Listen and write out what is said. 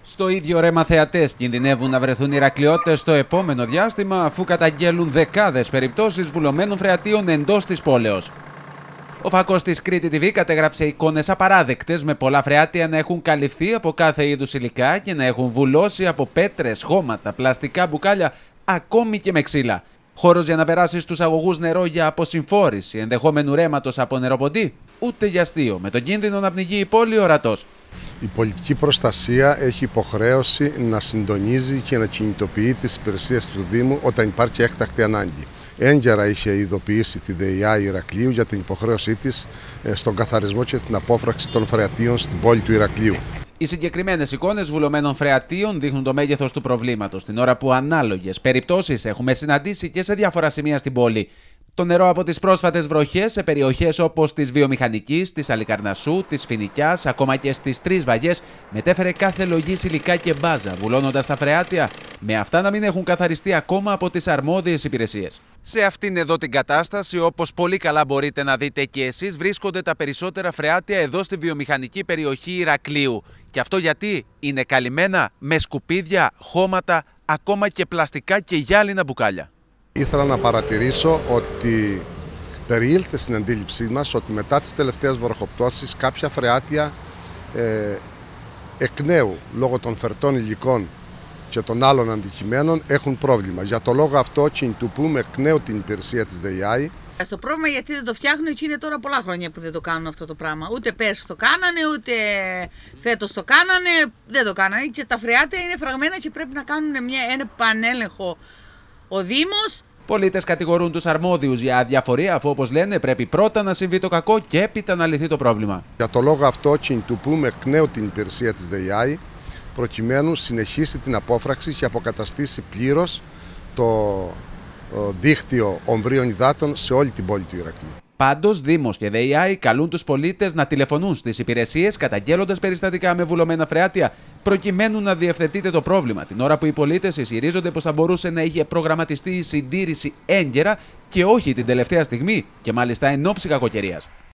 Στο ίδιο ρέμα θεατές κινδυνεύουν να βρεθούν Ηρακλειώτες στο επόμενο διάστημα, αφού καταγγέλουν δεκάδες περιπτώσεις βουλωμένων φρεατίων εντός της πόλεως. Ο φακός της Κρήτη TV κατέγραψε εικόνες απαράδεκτες με πολλά φρεάτια να έχουν καλυφθεί από κάθε είδους υλικά και να έχουν βουλώσει από πέτρες, χώματα, πλαστικά μπουκάλια, ακόμη και με ξύλα. Χώρος για να περάσει στους αγωγούς νερό για αποσυμφόρηση ενδεχόμενου ρέματος από νεροποντή, ούτε για αστείο, με τον κίνδυνο να πνιγεί η πόλη ορατός. Η πολιτική προστασία έχει υποχρέωση να συντονίζει και να κινητοποιεί τις υπηρεσίες του Δήμου όταν υπάρχει έκτακτη ανάγκη. Έγκαιρα είχε ειδοποιήσει τη ΔΕΙΑ Ηρακλείου για την υποχρέωσή της στον καθαρισμό και την απόφραξη των φρεατίων στην πόλη του Ηρακλείου. Οι συγκεκριμένες εικόνες βουλωμένων φρεατίων δείχνουν το μέγεθος του προβλήματος, την ώρα που ανάλογες περιπτώσεις έχουμε συναντήσει και σε διάφορα σημεία στην πόλη. Το νερό από τις πρόσφατες βροχές σε περιοχές όπως της Βιομηχανικής, της Αλικαρνασσού, της Φοινικιάς, ακόμα και στις Τρεις Βαγιές, μετέφερε κάθε λογής υλικά και μπάζα, βουλώνοντας τα φρεάτια, με αυτά να μην έχουν καθαριστεί ακόμα από τις αρμόδιες υπηρεσίες. Σε αυτήν εδώ την κατάσταση, όπως πολύ καλά μπορείτε να δείτε και εσείς, βρίσκονται τα περισσότερα φρεάτια εδώ στη βιομηχανική περιοχή Ηρακλείου. Και αυτό γιατί είναι καλυμμένα με σκουπίδια, χώματα, ακόμα και πλαστικά και γυάλινα μπουκάλια. Ήθελα να παρατηρήσω ότι περιήλθε στην αντίληψή μας ότι μετά τις τελευταίες βροχοπτώσεις κάποια φρεάτια εκ νέου λόγω των φερτών υλικών και των άλλων αντικειμένων έχουν πρόβλημα. Για το λόγο αυτό κινητοποιούμε εκ νέου την υπηρεσία της ΔΕΙΑ. Στο πρόβλημα γιατί δεν το φτιάχνουν και είναι τώρα πολλά χρόνια που δεν το κάνουν αυτό το πράγμα. Ούτε πέρσι το κάνανε, ούτε φέτος το κάνανε, δεν το κάνανε και τα φρεάτια είναι φραγμένα και πρέπει να κάνουν ένα πανέλεγχο ο Δήμος. Πολίτες κατηγορούν τους αρμόδιους για αδιαφορία, αφού όπως λένε πρέπει πρώτα να συμβεί το κακό και έπειτα να λυθεί το πρόβλημα. Για το λόγο αυτό κινητοποιούμε εκ νέου την υπηρεσία της ΔΕΙΑ προκειμένου συνεχίσει την απόφραξη και αποκαταστήσει πλήρως το δίκτυο ομβρίων υδάτων σε όλη την πόλη του Ηρακλείου. Πάντως, Δήμος και ΔΕΙΑ καλούν τους πολίτες να τηλεφωνούν στις υπηρεσίες καταγγέλλοντας περιστατικά με βουλωμένα φρεάτια, προκειμένου να διευθετείται το πρόβλημα, την ώρα που οι πολίτες ισχυρίζονται πως θα μπορούσε να είχε προγραμματιστεί η συντήρηση έγκαιρα και όχι την τελευταία στιγμή και μάλιστα εν όψει κακοκαιρίας.